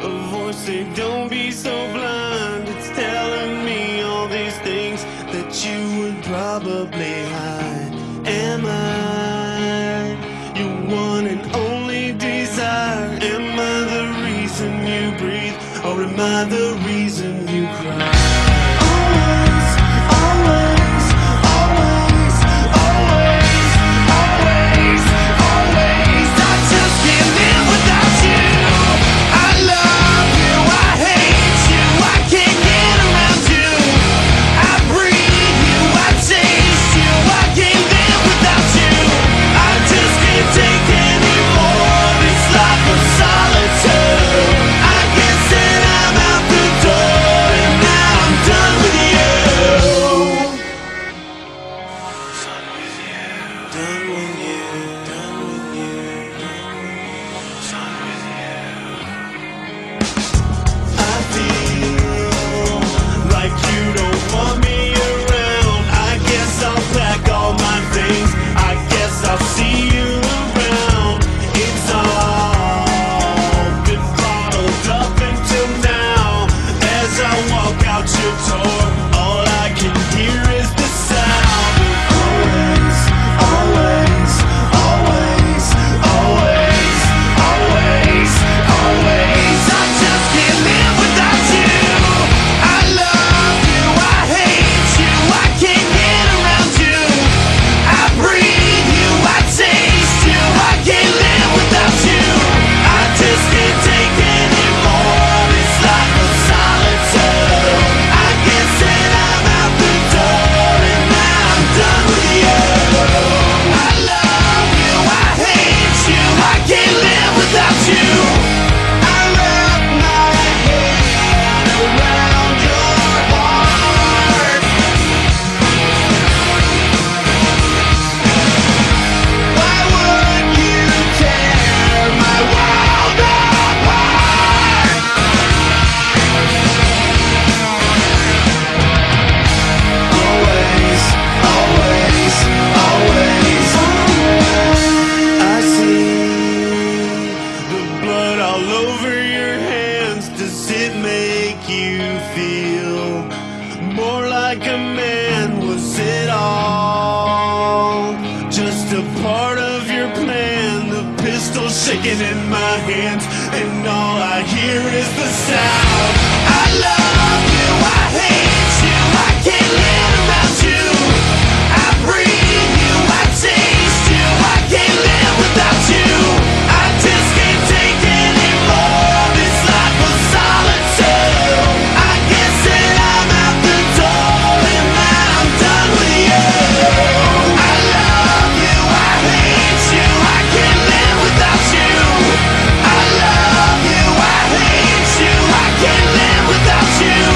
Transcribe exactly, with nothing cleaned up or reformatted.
A voice say, don't be so blind. It's telling me all these things that you would probably hide. Am I your one and only desire? Am I the reason you breathe, or am I the reason you cry? Always, always, always, always, always, always. I just can't live without you. I love you, I hate you, I can't get around you. I breathe you, I taste you, I can't live without you. I just can't take anymore this life of solitude. I guess that I'm out the door and now I'm done with you. Done with you, done with you, done with you, done with you. I feel like you don't want me around. I guess I'll pack all my things. I guess I'll see you around. It's all been bottled up until now. As I walk out your door, all I can hear is the sound of always, always, always, always, always, always. I just can't live without you. I love you, I hate you, I can't get around you. I breathe you, I taste you, I can't live without you. I just can't take anymore this life of solitude. I guess that I'm out the door and now I'm done with you. I love you, I hate you, I can't live without you. I wrap my head around your heart. Why would you tear my world apart? Always, always, always, always. I see the blood all over your hands. Does it make you feel more like a man? Was it all just a part of your plan? The pistol shaking in my hands, and all I hear is the sound. I love you, I hate you, I can't live around you. I breathe you, I taste you, I can't live without you. I just can't take anymore this life of solitude. I guess that I'm out the door and now I'm done with you. I love you, I hate you, I can't live without you. I love you, I hate you, I can't live without you.